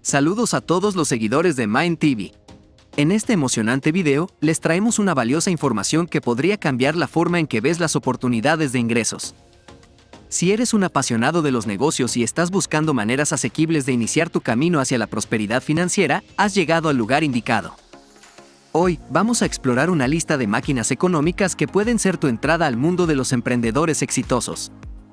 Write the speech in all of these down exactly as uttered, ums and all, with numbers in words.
Saludos a todos los seguidores de Mind T V. En este emocionante video, les traemos una valiosa información que podría cambiar la forma en que ves las oportunidades de ingresos. Si eres un apasionado de los negocios y estás buscando maneras asequibles de iniciar tu camino hacia la prosperidad financiera, has llegado al lugar indicado. Hoy, vamos a explorar una lista de máquinas económicas que pueden ser tu entrada al mundo de los emprendedores exitosos.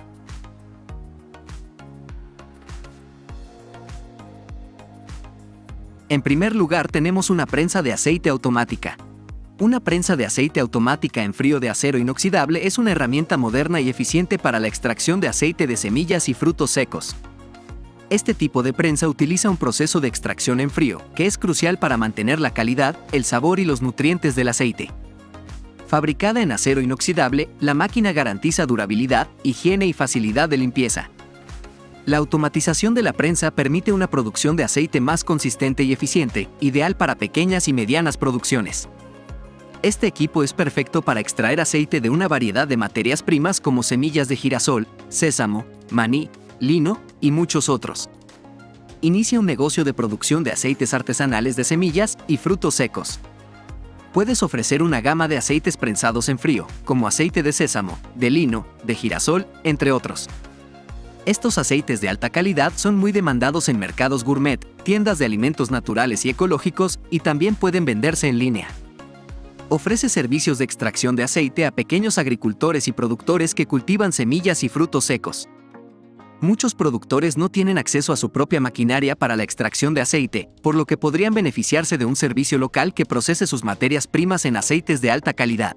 En primer lugar tenemos una prensa de aceite automática. Una prensa de aceite automática en frío de acero inoxidable es una herramienta moderna y eficiente para la extracción de aceite de semillas y frutos secos. Este tipo de prensa utiliza un proceso de extracción en frío, que es crucial para mantener la calidad, el sabor y los nutrientes del aceite. Fabricada en acero inoxidable, la máquina garantiza durabilidad, higiene y facilidad de limpieza. La automatización de la prensa permite una producción de aceite más consistente y eficiente, ideal para pequeñas y medianas producciones. Este equipo es perfecto para extraer aceite de una variedad de materias primas como semillas de girasol, sésamo, maní, lino y muchos otros. Inicia un negocio de producción de aceites artesanales de semillas y frutos secos. Puedes ofrecer una gama de aceites prensados en frío, como aceite de sésamo, de lino, de girasol, entre otros. Estos aceites de alta calidad son muy demandados en mercados gourmet, tiendas de alimentos naturales y ecológicos, y también pueden venderse en línea. Ofrece servicios de extracción de aceite a pequeños agricultores y productores que cultivan semillas y frutos secos. Muchos productores no tienen acceso a su propia maquinaria para la extracción de aceite, por lo que podrían beneficiarse de un servicio local que procese sus materias primas en aceites de alta calidad.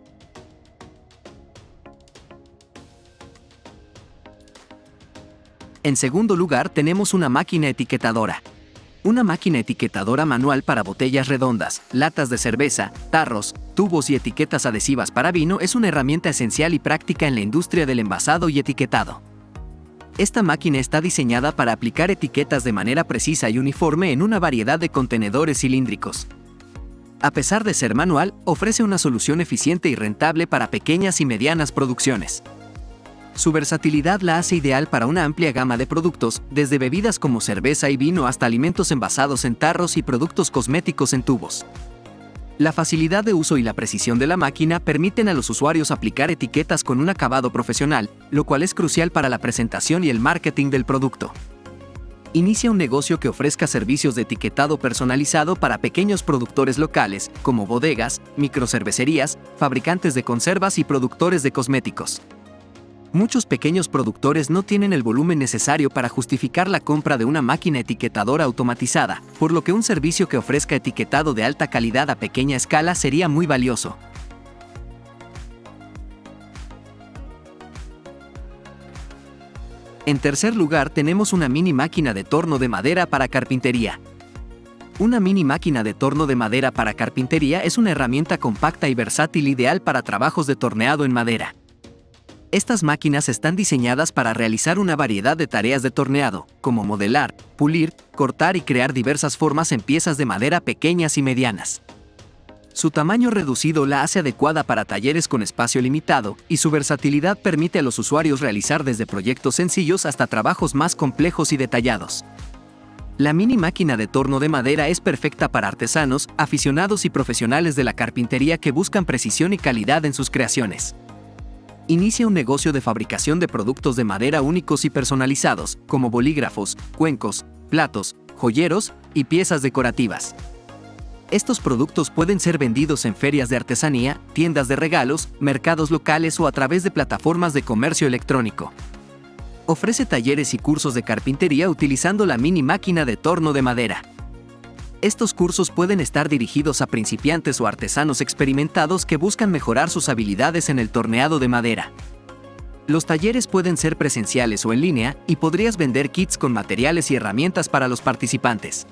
En segundo lugar tenemos una máquina etiquetadora. Una máquina etiquetadora manual para botellas redondas, latas de cerveza, tarros, tubos y etiquetas adhesivas para vino es una herramienta esencial y práctica en la industria del envasado y etiquetado. Esta máquina está diseñada para aplicar etiquetas de manera precisa y uniforme en una variedad de contenedores cilíndricos. A pesar de ser manual, ofrece una solución eficiente y rentable para pequeñas y medianas producciones. Su versatilidad la hace ideal para una amplia gama de productos, desde bebidas como cerveza y vino hasta alimentos envasados en tarros y productos cosméticos en tubos. La facilidad de uso y la precisión de la máquina permiten a los usuarios aplicar etiquetas con un acabado profesional, lo cual es crucial para la presentación y el marketing del producto. Inicia un negocio que ofrezca servicios de etiquetado personalizado para pequeños productores locales, como bodegas, microcervecerías, fabricantes de conservas y productores de cosméticos. Muchos pequeños productores no tienen el volumen necesario para justificar la compra de una máquina etiquetadora automatizada, por lo que un servicio que ofrezca etiquetado de alta calidad a pequeña escala sería muy valioso. En tercer lugar tenemos una mini máquina de torno de madera para carpintería. Una mini máquina de torno de madera para carpintería es una herramienta compacta y versátil ideal para trabajos de torneado en madera. Estas máquinas están diseñadas para realizar una variedad de tareas de torneado, como modelar, pulir, cortar y crear diversas formas en piezas de madera pequeñas y medianas. Su tamaño reducido la hace adecuada para talleres con espacio limitado, y su versatilidad permite a los usuarios realizar desde proyectos sencillos hasta trabajos más complejos y detallados. La mini máquina de torno de madera es perfecta para artesanos, aficionados y profesionales de la carpintería que buscan precisión y calidad en sus creaciones. Inicia un negocio de fabricación de productos de madera únicos y personalizados, como bolígrafos, cuencos, platos, joyeros y piezas decorativas. Estos productos pueden ser vendidos en ferias de artesanía, tiendas de regalos, mercados locales o a través de plataformas de comercio electrónico. Ofrece talleres y cursos de carpintería utilizando la mini máquina de torno de madera. Estos cursos pueden estar dirigidos a principiantes o artesanos experimentados que buscan mejorar sus habilidades en el torneado de madera. Los talleres pueden ser presenciales o en línea, y podrías vender kits con materiales y herramientas para los participantes.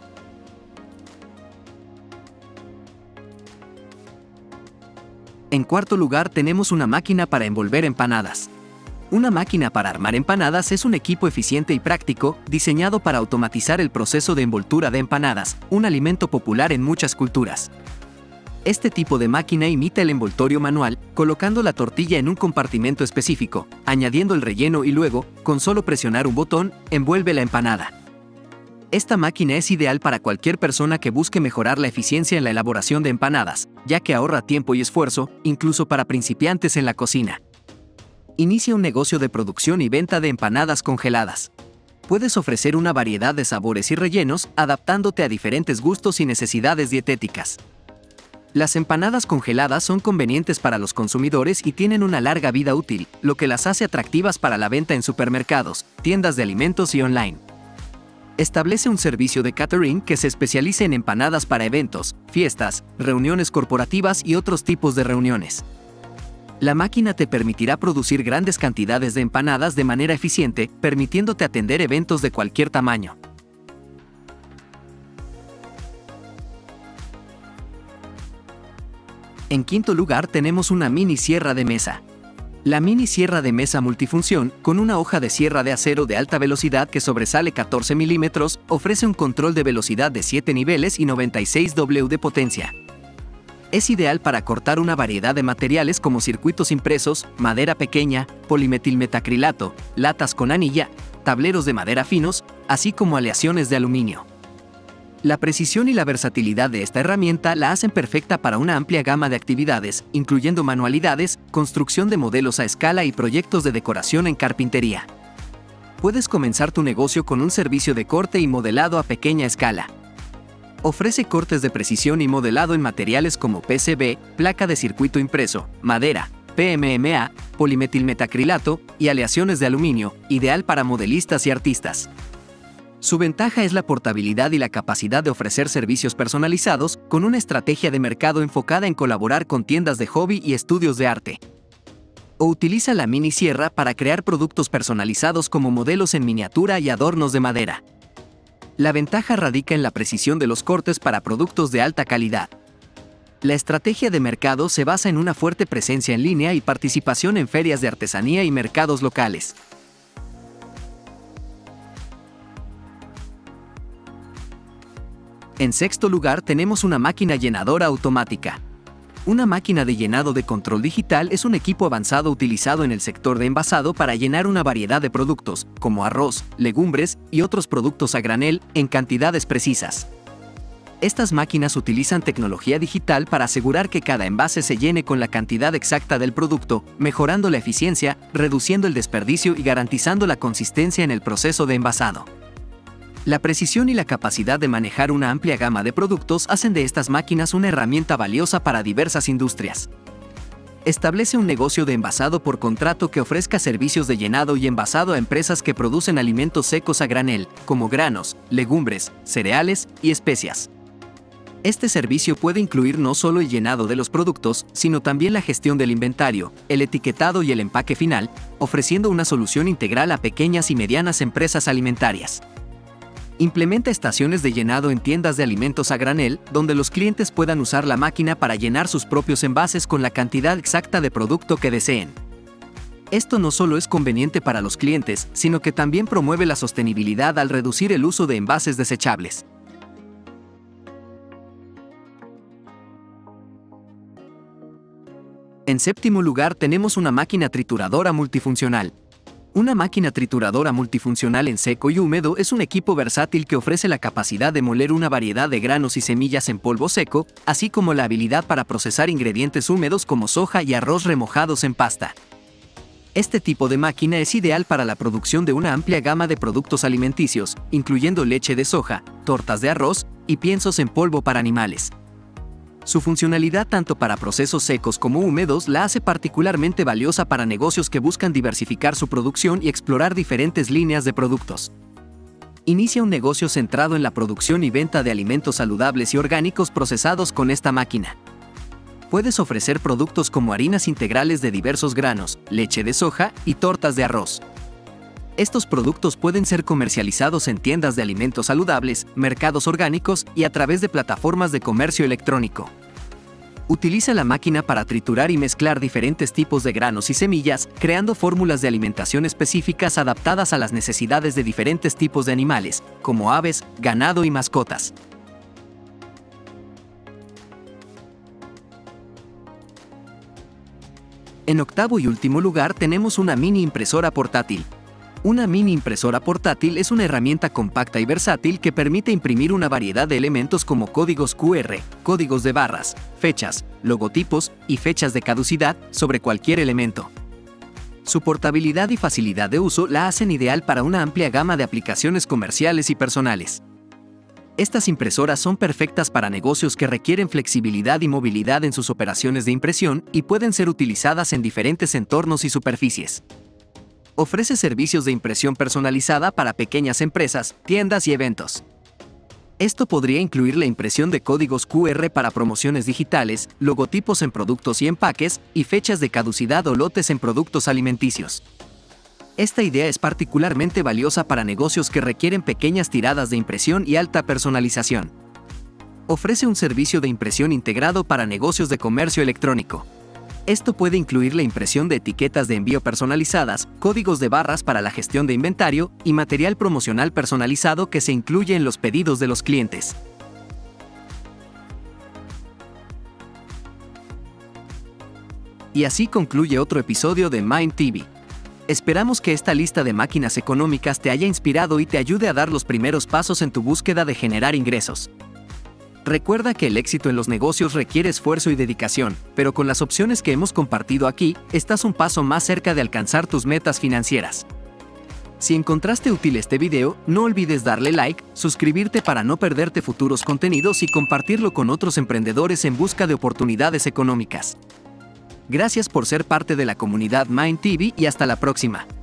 En cuarto lugar tenemos una máquina para envolver empanadas. Una máquina para armar empanadas es un equipo eficiente y práctico, diseñado para automatizar el proceso de envoltura de empanadas, un alimento popular en muchas culturas. Este tipo de máquina imita el envoltorio manual, colocando la tortilla en un compartimento específico, añadiendo el relleno y luego, con solo presionar un botón, envuelve la empanada. Esta máquina es ideal para cualquier persona que busque mejorar la eficiencia en la elaboración de empanadas, ya que ahorra tiempo y esfuerzo, incluso para principiantes en la cocina. Inicia un negocio de producción y venta de empanadas congeladas. Puedes ofrecer una variedad de sabores y rellenos, adaptándote a diferentes gustos y necesidades dietéticas. Las empanadas congeladas son convenientes para los consumidores y tienen una larga vida útil, lo que las hace atractivas para la venta en supermercados, tiendas de alimentos y online. Establece un servicio de catering que se especialice en empanadas para eventos, fiestas, reuniones corporativas y otros tipos de reuniones. La máquina te permitirá producir grandes cantidades de empanadas de manera eficiente, permitiéndote atender eventos de cualquier tamaño. En quinto lugar tenemos una mini sierra de mesa. La mini sierra de mesa multifunción, con una hoja de sierra de acero de alta velocidad que sobresale catorce milímetros, ofrece un control de velocidad de siete niveles y noventa y seis watts de potencia. Es ideal para cortar una variedad de materiales como circuitos impresos, madera pequeña, polimetilmetacrilato, latas con anilla, tableros de madera finos, así como aleaciones de aluminio. La precisión y la versatilidad de esta herramienta la hacen perfecta para una amplia gama de actividades, incluyendo manualidades, construcción de modelos a escala y proyectos de decoración en carpintería. Puedes comenzar tu negocio con un servicio de corte y modelado a pequeña escala. Ofrece cortes de precisión y modelado en materiales como P C B, placa de circuito impreso, madera, P M M A, polimetilmetacrilato y aleaciones de aluminio, ideal para modelistas y artistas. Su ventaja es la portabilidad y la capacidad de ofrecer servicios personalizados, con una estrategia de mercado enfocada en colaborar con tiendas de hobby y estudios de arte. O utiliza la mini sierra para crear productos personalizados como modelos en miniatura y adornos de madera. La ventaja radica en la precisión de los cortes para productos de alta calidad. La estrategia de mercado se basa en una fuerte presencia en línea y participación en ferias de artesanía y mercados locales. En sexto lugar tenemos una máquina llenadora automática. Una máquina de llenado de control digital es un equipo avanzado utilizado en el sector de envasado para llenar una variedad de productos, como arroz, legumbres y otros productos a granel, en cantidades precisas. Estas máquinas utilizan tecnología digital para asegurar que cada envase se llene con la cantidad exacta del producto, mejorando la eficiencia, reduciendo el desperdicio y garantizando la consistencia en el proceso de envasado. La precisión y la capacidad de manejar una amplia gama de productos hacen de estas máquinas una herramienta valiosa para diversas industrias. Establece un negocio de envasado por contrato que ofrezca servicios de llenado y envasado a empresas que producen alimentos secos a granel, como granos, legumbres, cereales y especias. Este servicio puede incluir no solo el llenado de los productos, sino también la gestión del inventario, el etiquetado y el empaque final, ofreciendo una solución integral a pequeñas y medianas empresas alimentarias. Implementa estaciones de llenado en tiendas de alimentos a granel, donde los clientes puedan usar la máquina para llenar sus propios envases con la cantidad exacta de producto que deseen. Esto no solo es conveniente para los clientes, sino que también promueve la sostenibilidad al reducir el uso de envases desechables. En séptimo lugar tenemos una máquina trituradora multifuncional. Una máquina trituradora multifuncional en seco y húmedo es un equipo versátil que ofrece la capacidad de moler una variedad de granos y semillas en polvo seco, así como la habilidad para procesar ingredientes húmedos como soja y arroz remojados en pasta. Este tipo de máquina es ideal para la producción de una amplia gama de productos alimenticios, incluyendo leche de soja, tortas de arroz y piensos en polvo para animales. Su funcionalidad tanto para procesos secos como húmedos la hace particularmente valiosa para negocios que buscan diversificar su producción y explorar diferentes líneas de productos. Inicia un negocio centrado en la producción y venta de alimentos saludables y orgánicos procesados con esta máquina. Puedes ofrecer productos como harinas integrales de diversos granos, leche de soja y tortas de arroz. Estos productos pueden ser comercializados en tiendas de alimentos saludables, mercados orgánicos y a través de plataformas de comercio electrónico. Utiliza la máquina para triturar y mezclar diferentes tipos de granos y semillas, creando fórmulas de alimentación específicas adaptadas a las necesidades de diferentes tipos de animales, como aves, ganado y mascotas. En octavo y último lugar tenemos una mini impresora portátil. Una mini impresora portátil es una herramienta compacta y versátil que permite imprimir una variedad de elementos como códigos Q R, códigos de barras, fechas, logotipos y fechas de caducidad sobre cualquier elemento. Su portabilidad y facilidad de uso la hacen ideal para una amplia gama de aplicaciones comerciales y personales. Estas impresoras son perfectas para negocios que requieren flexibilidad y movilidad en sus operaciones de impresión y pueden ser utilizadas en diferentes entornos y superficies. Ofrece servicios de impresión personalizada para pequeñas empresas, tiendas y eventos. Esto podría incluir la impresión de códigos Q R para promociones digitales, logotipos en productos y empaques, y fechas de caducidad o lotes en productos alimenticios. Esta idea es particularmente valiosa para negocios que requieren pequeñas tiradas de impresión y alta personalización. Ofrece un servicio de impresión integrado para negocios de comercio electrónico. Esto puede incluir la impresión de etiquetas de envío personalizadas, códigos de barras para la gestión de inventario y material promocional personalizado que se incluye en los pedidos de los clientes. Y así concluye otro episodio de Mind T V. Esperamos que esta lista de máquinas económicas te haya inspirado y te ayude a dar los primeros pasos en tu búsqueda de generar ingresos. Recuerda que el éxito en los negocios requiere esfuerzo y dedicación, pero con las opciones que hemos compartido aquí, estás un paso más cerca de alcanzar tus metas financieras. Si encontraste útil este video, no olvides darle like, suscribirte para no perderte futuros contenidos y compartirlo con otros emprendedores en busca de oportunidades económicas. Gracias por ser parte de la comunidad Mind T V y hasta la próxima.